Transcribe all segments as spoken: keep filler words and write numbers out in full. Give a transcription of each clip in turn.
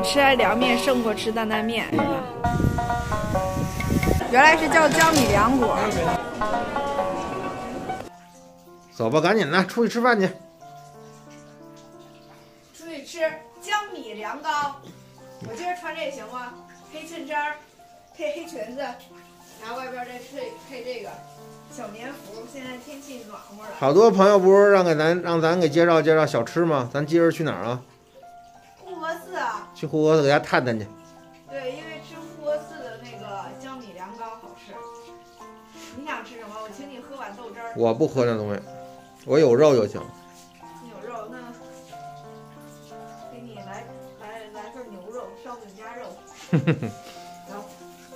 吃来凉面胜过吃担担面。原来是叫江米凉果。 走吧，赶紧的，出去吃饭去。 出去吃江米凉糕。我今儿穿这行吗？黑衬衫，配黑裙子，然后外边再配配这个小棉服。现在天气暖和了。 好多朋友不是让给咱让咱给介绍介绍小吃吗？咱今儿去哪儿啊？ 护国寺啊。 去护国寺给大家探探去。对， 因为吃护国寺的那个江米凉糕好吃。你想吃什么？我请你喝碗豆汁儿。 我不喝那东西，我有肉就行。 你有肉，那给你来来来份牛肉，烧饼夹肉。走。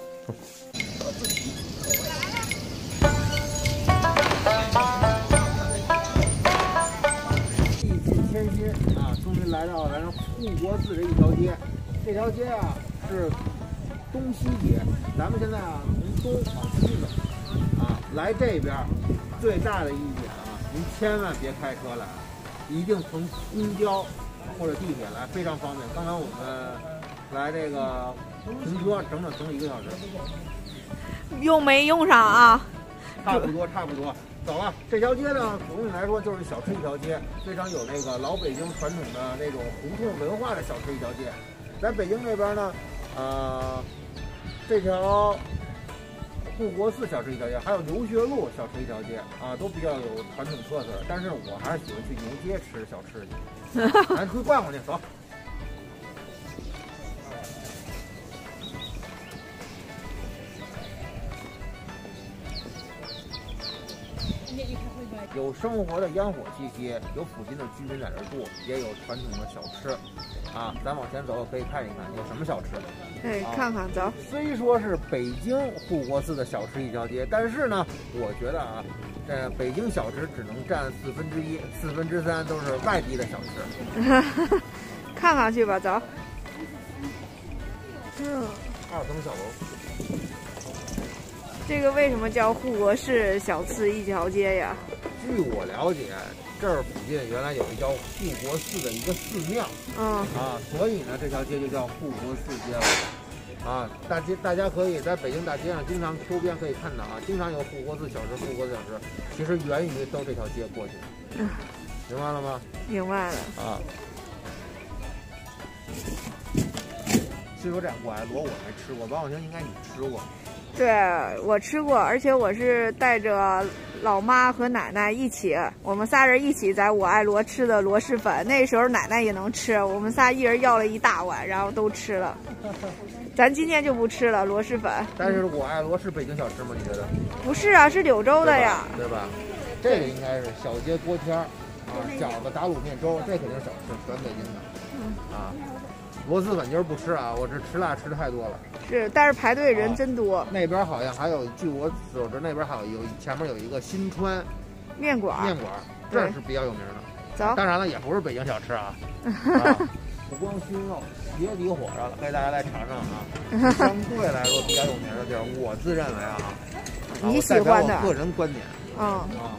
历尽千辛啊，终于来到咱护国寺这一条街。这条街啊是东西街，咱们现在啊从东往西走啊，来这边最大的一点啊，您千万别开车来，一定乘公交或者地铁来，非常方便。刚才我们来这个停车，整整停了一个小时， 用没用上啊？ 差不多，差不多。走了，这条街呢，总体来说就是小吃一条街，非常有那个老北京传统的那种胡同文化的小吃一条街。在北京这边呢，呃，这条护国寺小吃一条街，还有牛学路小吃一条街啊，都比较有传统特色。但是我还是喜欢去牛街吃小吃去。咱出去逛逛去，走。有生活的烟火气息，有附近的居民在这住，也有传统的小吃，啊，咱往前走可以看一看有什么小吃。 对，啊、看看走。 虽说是北京护国寺的小吃一条街，但是呢，我觉得啊，这北京小吃只能占四分之一，四分之三都是外地的小吃。 看看去吧，走。嗯， 二层小楼。 这个为什么叫护国寺小吃一条街呀？ 据我了解，这儿附近原来有一叫护国寺的一个寺庙， 嗯啊，所以呢这条街就叫护国寺街了。啊，大街大家可以在北京大街上经常周边可以看到啊，经常有护国寺小吃，护国寺小吃，其实源于都这条街过去的。嗯，明白了吗？ 明白了。 啊。虽说这我爱罗我没吃过，王小晴应该你吃过。 对，我吃过，而且我是带着老妈和奶奶一起，我们仨人一起在我爱罗吃的螺蛳粉。那时候奶奶也能吃，我们仨一人要了一大碗，然后都吃了。咱今天就不吃了螺蛳粉。 但是我爱罗是北京小吃吗？你觉得？ 不是啊，是柳州的呀， 对吧？对吧？这个应该是小街锅贴儿啊，饺子、打卤面粥，这肯定是小吃，全北京的。嗯啊。螺蛳粉今儿不吃啊，我这吃辣吃的太多了。是， 但是排队人真多。 啊、那边好像还有，据我所知，那边还有有前面有一个新川面馆， 面馆这是比较有名的。 走， 当然了，也不是北京小吃啊。啊不光熏肉，鞋底火烧了，可以大家来尝尝啊。相对来说比较有名的地儿，我自认为啊， 你喜欢的， 我个人观点， 嗯啊，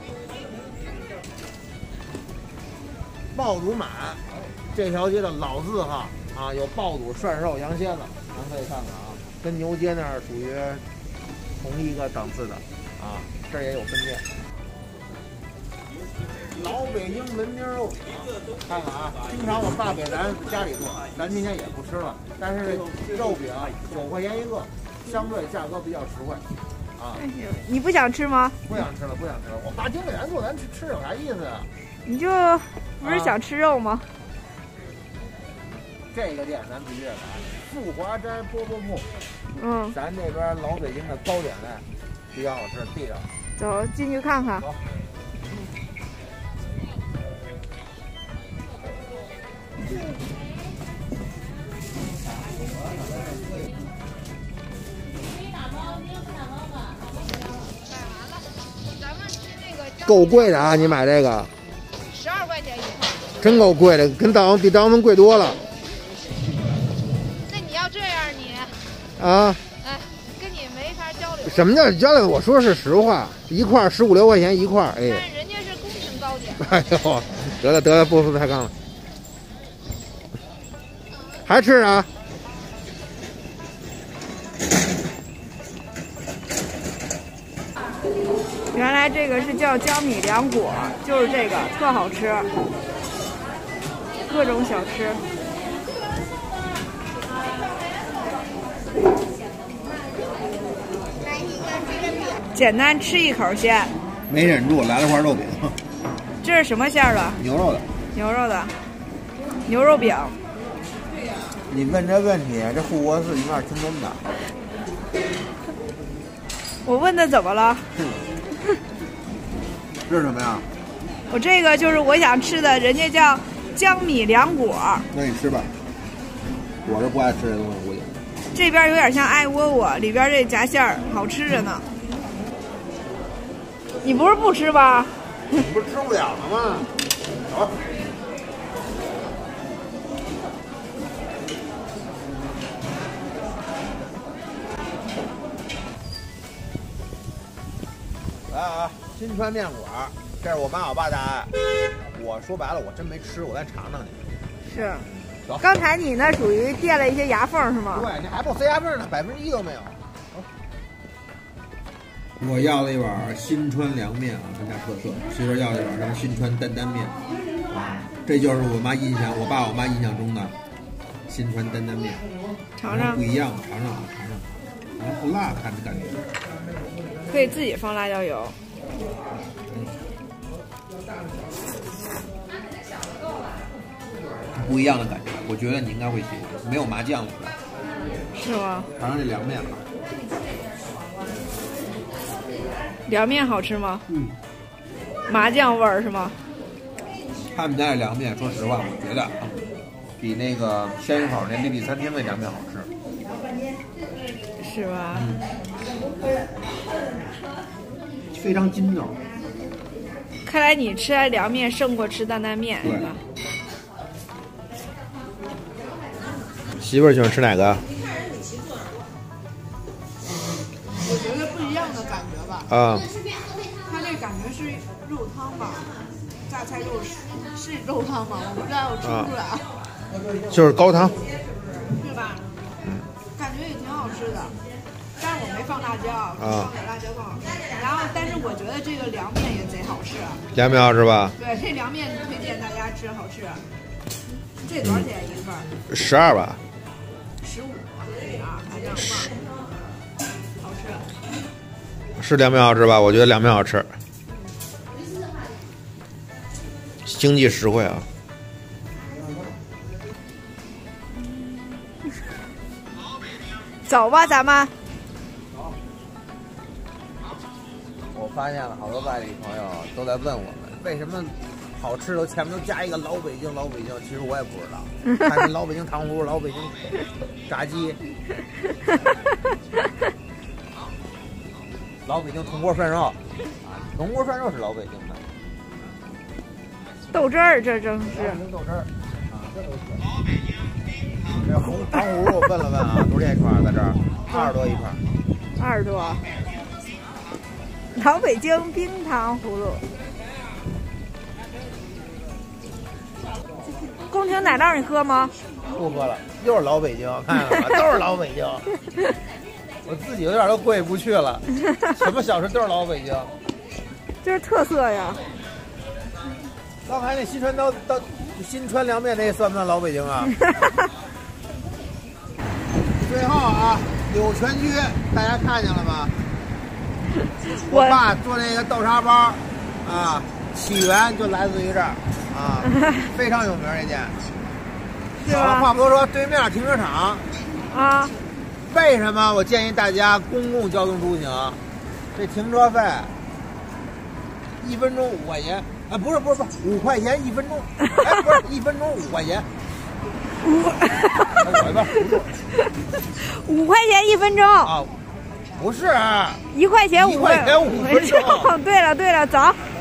爆肚满这条街的老字号。啊，有爆肚、涮肉、羊蝎子，咱可以看看啊，跟牛街那儿属于同一个档次的啊，这儿也有分店。老北京门钉肉，看看啊，经常我爸给咱家里做，咱今天也不吃了，但是肉饼九块钱一个，相对价格比较实惠啊。 你不想吃吗？ 不想吃了，不想吃了。我爸经给咱做，咱吃吃有啥意思啊？ 你就不是想吃肉吗？啊这个店咱必须得来，富华斋饽饽铺。 嗯， 咱这边老北京的糕点类比较好吃，地道。 走进去看看。走。 够贵的啊！你买这个， 十二块钱一块， 真够贵的，跟大王比大王门贵多了。 这样你啊， 哎，跟你没法交流。 什么叫交流？我说是实话，一块十五六块钱一块，哎。 但人家是宫廷糕点。 哎呦，得了得了，不说太杠了。还吃啊？ 原来这个是叫江米凉果，就是这个特好吃，各种小吃。简单吃一口先。 没忍住，来了块肉饼。 这是什么馅儿的？ 牛肉的。 牛肉的。牛肉饼。 你问这问题，这护国寺应该是清真的。 我问的怎么了？ 这是什么呀？ 我这个就是我想吃的，人家叫江米凉果。 那你吃吧，我是不爱吃这东西，估计。 这边有点像爱窝窝，里边这夹馅儿好吃着呢。你不是不吃吧？ 你不是吃不了了吗？走。来啊，新川面馆，这是我妈我爸大爱。我说白了，我真没吃，我再尝尝去。 是。刚才你那属于垫了一些牙缝是吗？ 对，这还不塞牙缝呢，百分之一都没有。我要了一碗新川凉面啊，咱家特色。媳妇要了一碗什么新川担担面啊，这就是我妈印象，我爸我妈印象中的新川担担面。 尝尝不一样，尝尝啊，尝尝。然后不辣，看着感觉。 可以自己放辣椒油。 不一样的感觉，我觉得你应该会喜欢，没有麻酱里边。 是吗？ 尝尝这凉面啊。 凉面好吃吗？ 嗯。 麻酱味儿是吗？ 他们家的凉面，说实话，我觉得啊，比那个鲜鱼口那丽丽餐厅那凉面好吃。 是吧？ 嗯。非常筋道。 看来你吃来凉面胜过吃担担面，是吧？ 媳妇儿喜欢吃哪个？ 我觉得不一样的感觉吧。 啊。 它这感觉是肉汤吧，榨菜肉是肉汤吗？我不知道，我吃不出来。啊、 就是高汤。 对吧？嗯。感觉也挺好吃的，但是我没放辣椒，放点辣椒更好吃。然后，但是我觉得这个凉面也贼好吃。凉面好吃吧？对，这凉面推荐大家吃，好吃。这多少钱一份？ 十二吧。 十五啊，还这样放，好吃。 是凉面好吃吧？我觉得凉面好吃，经济实惠啊。 走吧，咱们。 我发现了好多外地朋友都在问我们，为什么好吃的前面都加一个老北京老北京？其实我也不知道，看这老北京糖葫芦、老北京炸鸡、老北京铜锅涮肉，铜锅涮肉是老北京的。 豆汁儿，这正是豆汁儿啊，这都是。这红糖葫芦我问了问啊，多少钱一串？在这儿二十多一串。 二十多。老北京冰糖葫芦。宫廷奶酪你喝吗？ 不喝了，又是老北京，看见了吗？都是老北京。我自己有点都过意不去了，什么小吃都是老北京， 就是特色呀。 刚才那新川刀刀新川凉面那算不算老北京啊？最后啊，柳泉居大家看见了吗？我爸做那个豆沙包啊，起源就来自于这儿啊，非常有名这店。好了，话不多说，对面停车场啊。 为什么我建议大家公共交通出行？这停车费一分钟五块钱啊，不是不是不是五块钱一分钟，哎，不是一分钟五块钱。 五，五块钱一分钟啊，不是， 一块钱五一块钱五分钟。 对了对了，走。